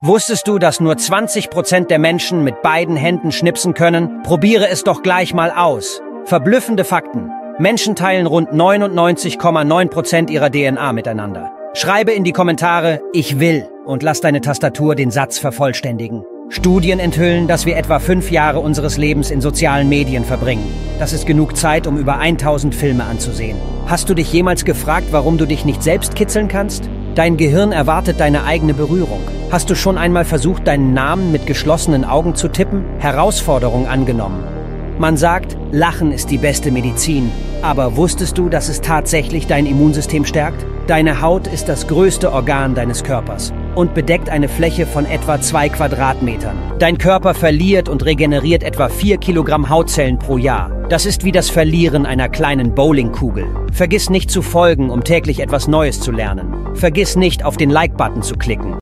Wusstest du, dass nur 20% der Menschen mit beiden Händen schnipsen können? Probiere es doch gleich mal aus. Verblüffende Fakten. Menschen teilen rund 99,9% ihrer DNA miteinander. Schreibe in die Kommentare, ich will, und lass deine Tastatur den Satz vervollständigen. Studien enthüllen, dass wir etwa 5 Jahre unseres Lebens in sozialen Medien verbringen. Das ist genug Zeit, um über 1000 Filme anzusehen. Hast du dich jemals gefragt, warum du dich nicht selbst kitzeln kannst? Dein Gehirn erwartet deine eigene Berührung. Hast du schon einmal versucht, deinen Namen mit geschlossenen Augen zu tippen? Herausforderung angenommen. Man sagt, Lachen ist die beste Medizin. Aber wusstest du, dass es tatsächlich dein Immunsystem stärkt? Deine Haut ist das größte Organ deines Körpers und bedeckt eine Fläche von etwa 2 Quadratmetern. Dein Körper verliert und regeneriert etwa 4 Kilogramm Hautzellen pro Jahr. Das ist wie das Verlieren einer kleinen Bowlingkugel. Vergiss nicht zu folgen, um täglich etwas Neues zu lernen. Vergiss nicht, auf den Like-Button zu klicken.